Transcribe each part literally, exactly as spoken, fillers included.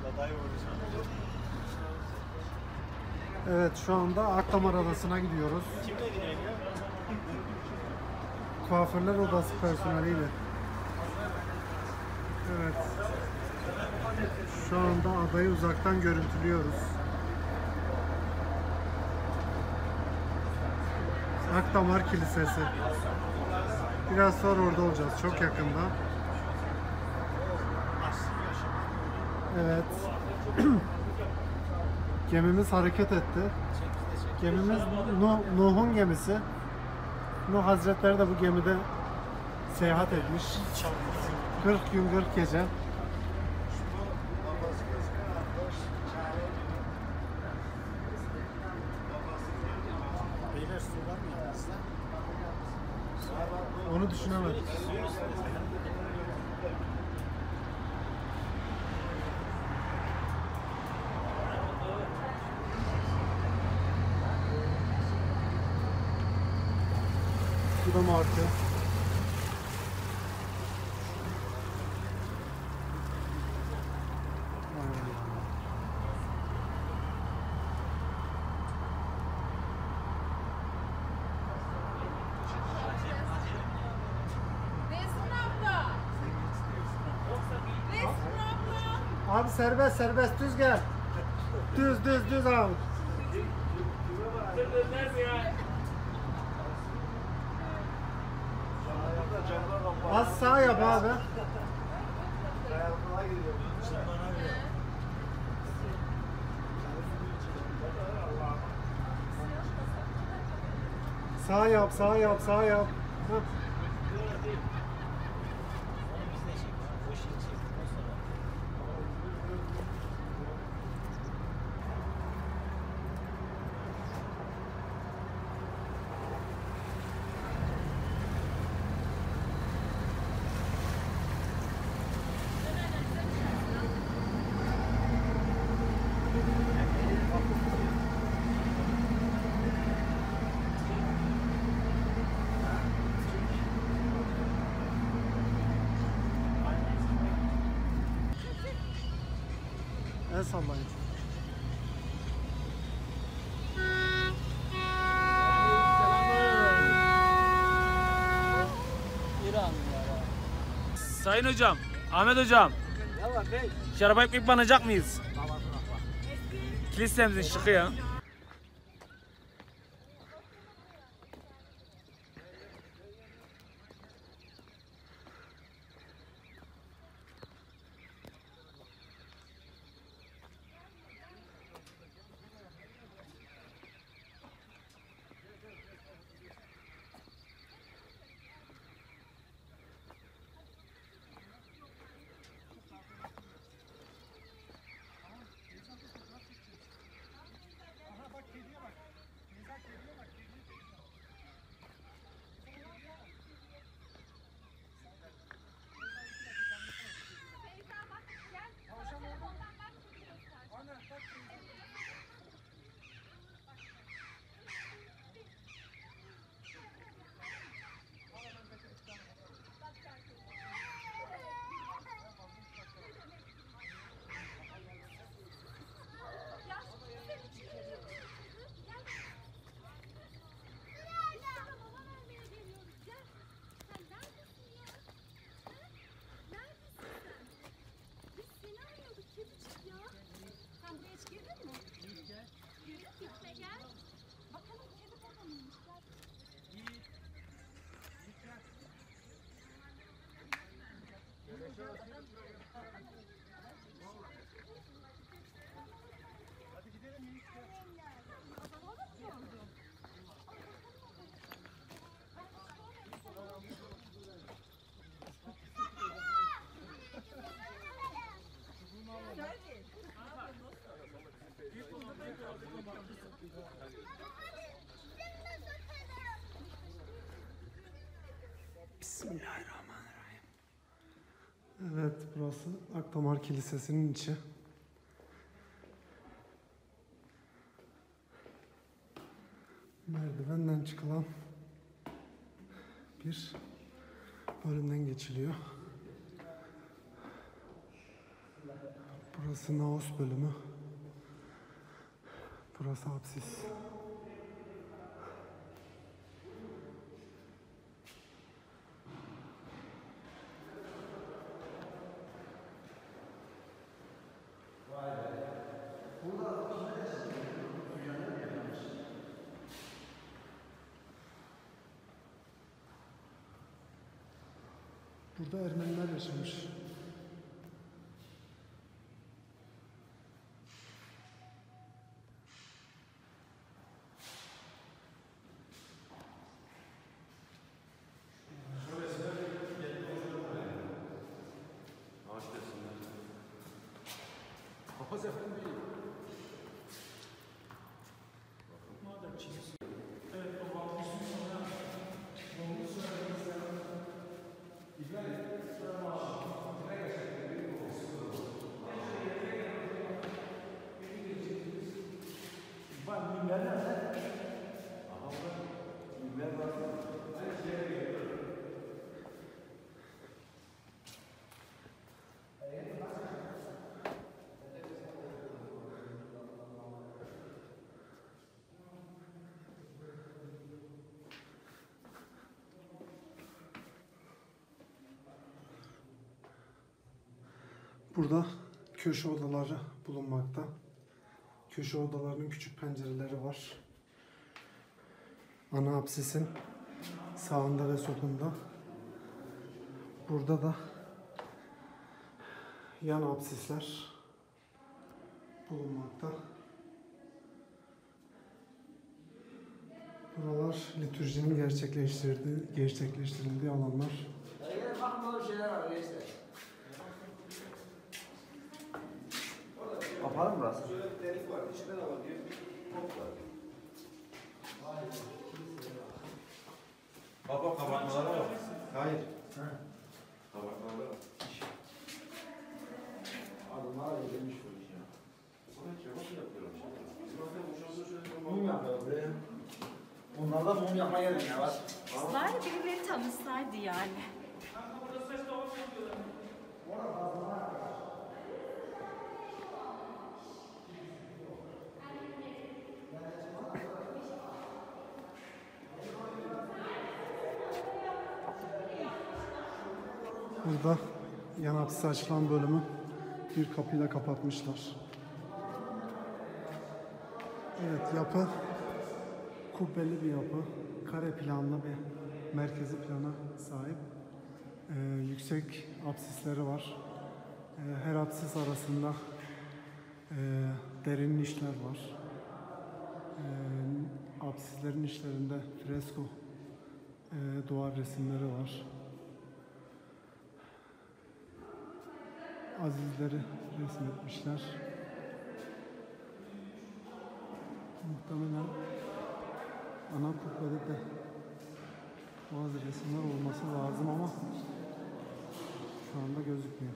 Evet, şu anda Akdamar Adası'na gidiyoruz. Kimle gidiyor? Kuaförler odası personeliyle. Evet. Şu anda adayı uzaktan görüntülüyoruz. Akdamar Kilisesi. Biraz sonra orada olacağız. Çok yakında. Evet. Gemimiz hareket etti. Gemimiz Nuh, Nuh'un gemisi. Nuh Hazretleri de bu gemide seyahat etmiş. kırk gün kırk gece. Onu düşünemedim. Bu da marka. Abi serbest serbest düz gel. Düz düz düz abi. Az sağ yap abi. Sağ yap, sağ yap, sağ yap. Heh. El sallayın. Sayın hocam, Ahmet hocam. Şaraba ekmek banacak mıyız? Kilisemizin şıkı ya. Bismillahirrahmanirrahim. Evet, burası Akdamar Kilisesi'nin içi. Merdivenden çıkılan bir bölümden geçiliyor. Burası naos bölümü. Burası apsis. Burada Ermeniler yaşamış. Burada köşe odaları bulunmakta. Köşe odalarının küçük pencereleri var. Ana apsisin sağında ve solunda. Burada da yan apsisler bulunmakta. Buralar liturjinin gerçekleştirdiği, gerçekleştirildiği alanlar. Kapalı mı burası? Şöyle delik var, içinde de var diyor. Bir top var. Baba kapatmalara bak. Hayır. He. Kapatmalara bak. Adımlar gelmiş bu iş ya. Sonra kebap yapıyorlar. Zaten boşansa şöyle mum yapıyor buraya. Onlarda mum yapma gelin ya var. Bari birileri tanışsaydı yani. Burada yan apsisi açılan bölümü bir kapıyla kapatmışlar. Evet, yapı kubbeli bir yapı. Kare planlı bir merkezi plana sahip. Ee, yüksek apsisleri var. Ee, her apsis arasında e, derin nişler var. Ee, apsislerin içlerinde fresko e, duvar resimleri var. Azizleri resmetmişler. Muhtemelen ana kubbede de bazı resimler olması lazım ama şu anda gözükmüyor.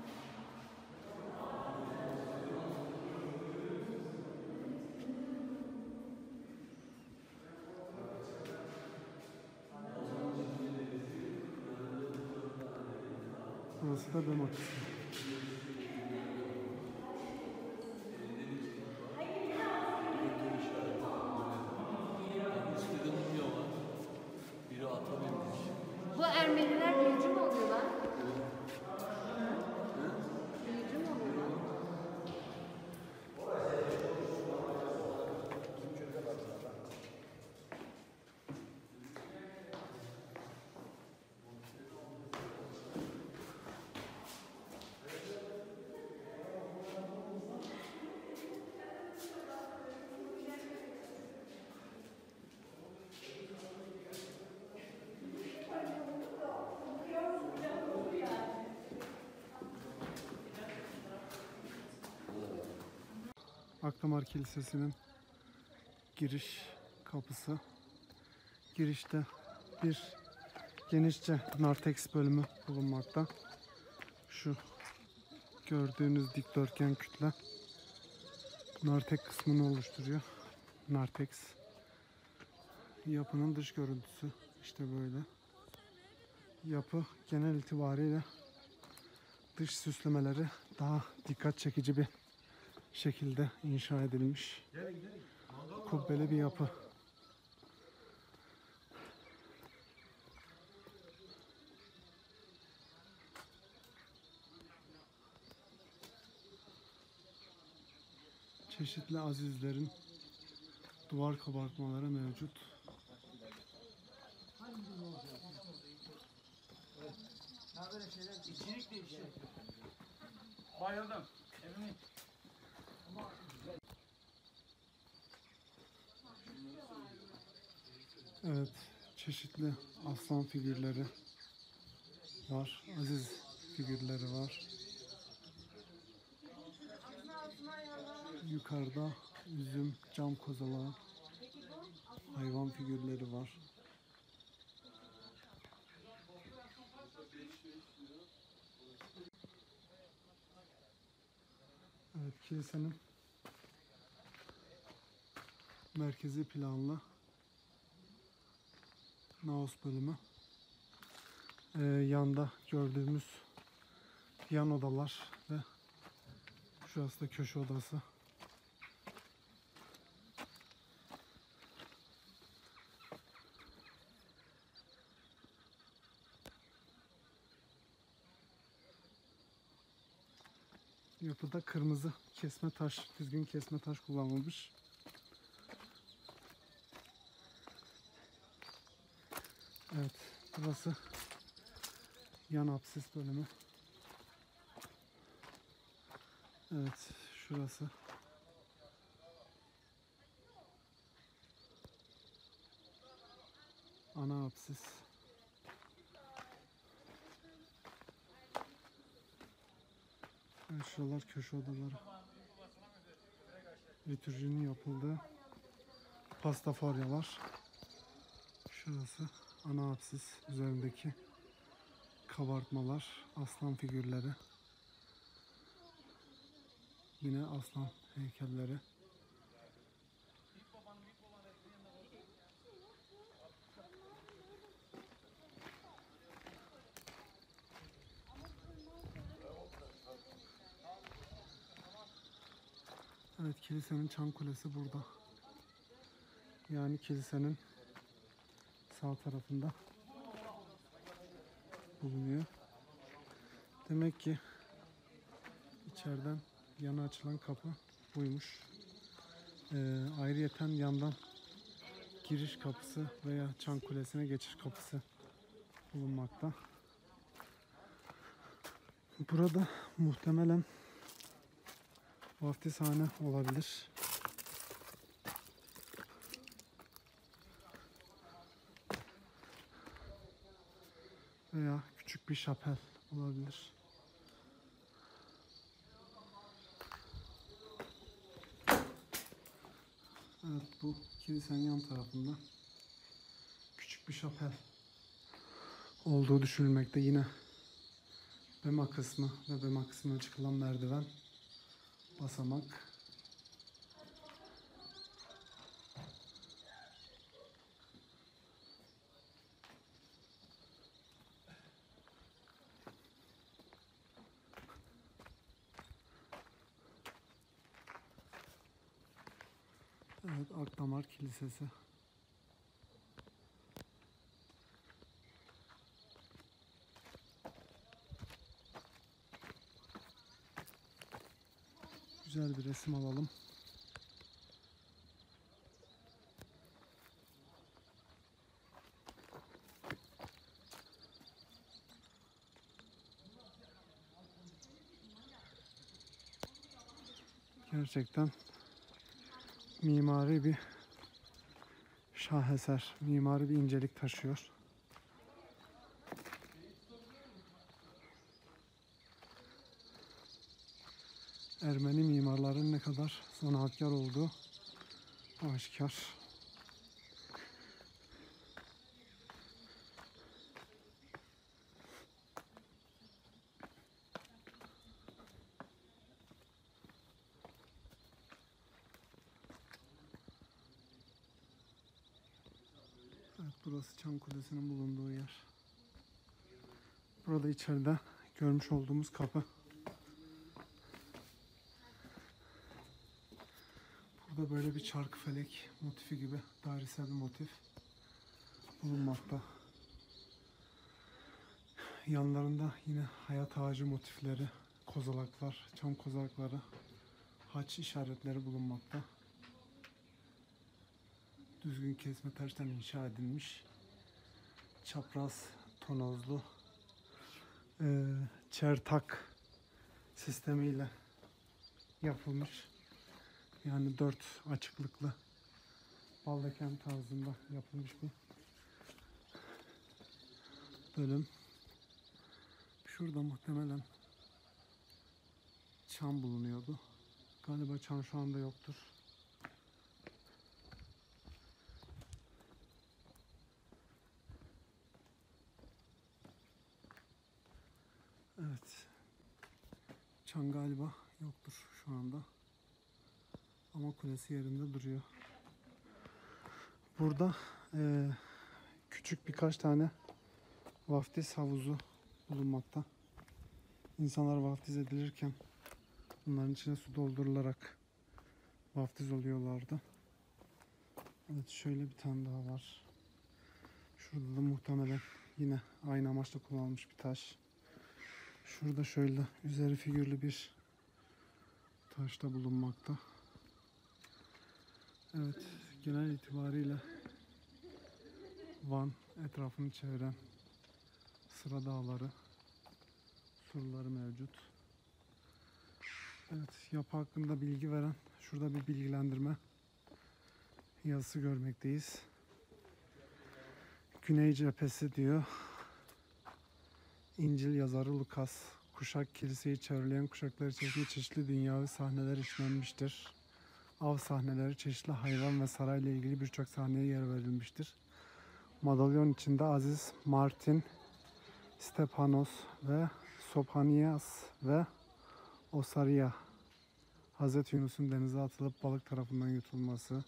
Burası da bema kısmı. Bu Ermeniler büyücü mü oluyorlar? Büyücü mü oluyorlar? Akdamar Kilisesi'nin giriş kapısı. Girişte bir genişçe narteks bölümü bulunmakta. Şu gördüğünüz dikdörtgen kütle nartek kısmını oluşturuyor. Narteks. Yapının dış görüntüsü işte böyle. Yapı genel itibariyle dış süslemeleri daha dikkat çekici bir şekilde inşa edilmiş. Kubbeli bir yapı. Çeşitli azizlerin duvar kabartmaları mevcut. İçilik değişiyor. Bayıldım. Evimin. Evet, çeşitli aslan figürleri var, aziz figürleri var. Yukarıda üzüm, cam kozalağı, hayvan figürleri var. Evet, kilisenin merkezi planlı naos bölümü. Ee, yanda gördüğümüz yan odalar ve şurası da köşe odası. Yapıda kırmızı kesme taş, düzgün kesme taş kullanılmış. Evet, burası yan apsis bölümü. Evet, şurası. Ana apsis. Evet, şuralar köşe odaları. Litürjinin yapıldığı pastaforyalar. Şurası ana apsis üzerindeki kabartmalar, aslan figürleri. Yine aslan heykelleri. Evet, kilisenin çan kulesi burada. Yani kilisenin sağ tarafında bulunuyor. Demek ki içeriden yana açılan kapı buymuş. Ee, ayrıyeten yandan giriş kapısı veya çan kulesine geçiş kapısı bulunmakta. Burada muhtemelen vaftizhane olabilir. Veya küçük bir şapel olabilir. Evet, bu kilisenin yan tarafında küçük bir şapel olduğu düşünülmekte. Yine bema kısmı ve bema kısmına çıkılan merdiven, basamak. Evet, Akdamar Kilisesi. Güzel bir resim alalım. Gerçekten mimari bir şaheser, mimari bir incelik taşıyor. Ermeni mimarların ne kadar zanaatkar olduğu aşikar. Evet, burası Çan Kulesi'nin bulunduğu yer. Burada içeride görmüş olduğumuz kapı. Burada böyle bir çarkıfelek motifi gibi dairesel bir motif bulunmakta. Yanlarında yine hayat ağacı motifleri, kozalaklar, çam kozalakları, haç işaretleri bulunmakta. Düzgün kesme taştan inşa edilmiş. Çapraz tonozlu e, çertak sistemiyle yapılmış. Yani dört açıklıklı baldeken tarzında yapılmış bir bölüm. Şurada muhtemelen çam bulunuyordu. Galiba çam şu anda yoktur. Evet. Çam galiba yoktur şu anda. Ama kulesi yerinde duruyor. Burada e, küçük birkaç tane vaftiz havuzu bulunmakta. İnsanlar vaftiz edilirken bunların içine su doldurularak vaftiz oluyorlardı. Evet, şöyle bir tane daha var. Şurada da muhtemelen yine aynı amaçla kullanılmış bir taş. Şurada şöyle üzeri figürlü bir taş da bulunmakta. Evet, genel itibariyle Van etrafını çeviren sıra dağları, surları mevcut. Evet, yapı hakkında bilgi veren şurada bir bilgilendirme yazısı görmekteyiz. Güney cephesi diyor. İncil yazarı Lukas, kuşak kiliseyi çevreleyen kuşaklar içerisinde çeşitli dünyavi sahneler işlenmiştir. Av sahneleri, çeşitli hayvan ve sarayla ilgili birçok sahneye yer verilmiştir. Madalyon içinde Aziz, Martin, Stepanos ve Sopanias ve Osaria, Hazreti Yunus'un denize atılıp balık tarafından yutulması,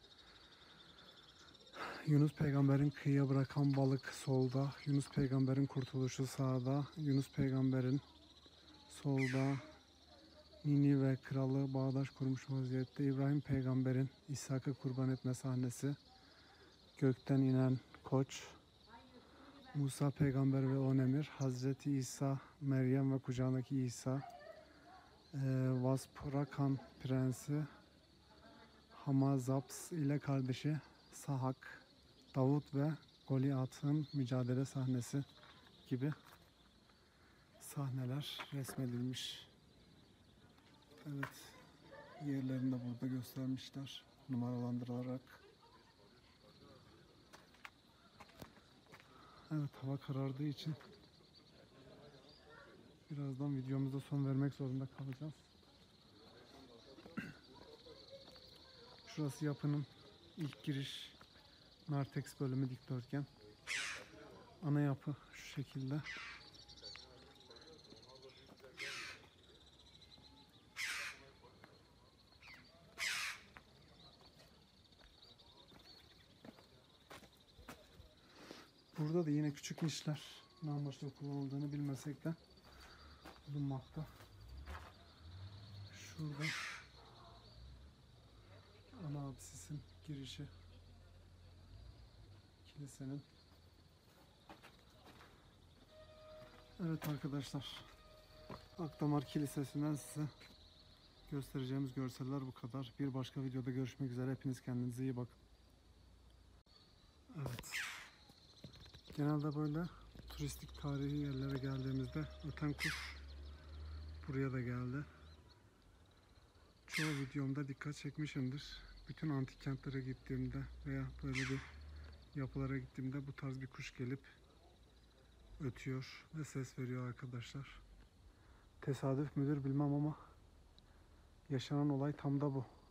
Yunus peygamberin kıyıya bırakan balık solda, Yunus peygamberin kurtuluşu sağda, Yunus peygamberin solda, Ninive kralı bağdaş kurmuş vaziyette, İbrahim peygamberin İshak'ı kurban etme sahnesi, gökten inen koç, Musa peygamber ve on emir, Hazreti İsa, Meryem ve kucağındaki İsa, e, Vaspurakan prensi, Hamazaps ile kardeşi Sahak, Davut ve Goliath'ın mücadele sahnesi gibi sahneler resmedilmiş. Evet, yerlerini de burada göstermişler numaralandırarak. Evet, hava karardığı için birazdan videomuza son vermek zorunda kalacağız. Şurası yapının ilk giriş narteks bölümü, dikdörtgen. Ana yapı şu şekilde. Burada da yine küçük nişler ne amaçla kullanıldığını bilmesek de bulunmakta. Şurada ana absisin girişi, kilisenin. Evet arkadaşlar, Akdamar Kilisesi'nden size göstereceğimiz görseller bu kadar. Bir başka videoda görüşmek üzere. Hepiniz kendinize iyi bakın. Evet. Genelde böyle turistik tarihi yerlere geldiğimizde öten kuş buraya da geldi. Çoğu videomda dikkat çekmişimdir. Bütün antik kentlere gittiğimde veya böyle bir yapılara gittiğimde bu tarz bir kuş gelip ötüyor ve ses veriyor arkadaşlar. Tesadüf müdür bilmem ama yaşanan olay tam da bu.